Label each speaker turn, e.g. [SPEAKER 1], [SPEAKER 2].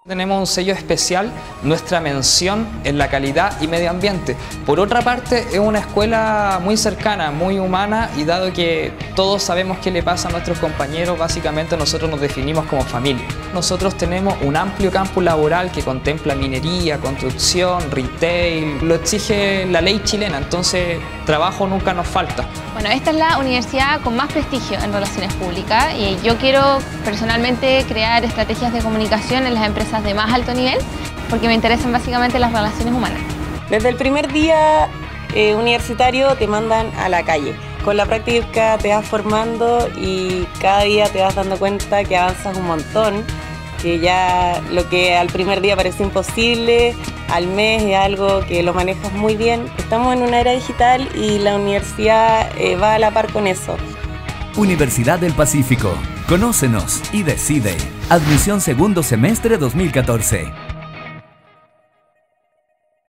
[SPEAKER 1] Tenemos un sello especial, nuestra mención en la calidad y medio ambiente. Por otra parte, es una escuela muy cercana, muy humana, y dado que todos sabemos qué le pasa a nuestros compañeros, básicamente nosotros nos definimos como familia. Nosotros tenemos un amplio campo laboral que contempla minería, construcción, retail, lo exige la ley chilena, entonces trabajo nunca nos falta.
[SPEAKER 2] Bueno, esta es la universidad con más prestigio en relaciones públicas y yo quiero personalmente crear estrategias de comunicación en las empresas de más alto nivel porque me interesan básicamente las relaciones humanas.
[SPEAKER 3] Desde el primer día universitario te mandan a la calle. Con la práctica te vas formando y cada día te vas dando cuenta que avanzas un montón, que ya lo que al primer día parece imposible, al mes es algo que lo manejas muy bien. Estamos en una era digital y la universidad va a la par con eso.
[SPEAKER 4] Universidad del Pacífico. Conócenos y decide. Admisión segundo semestre 2014.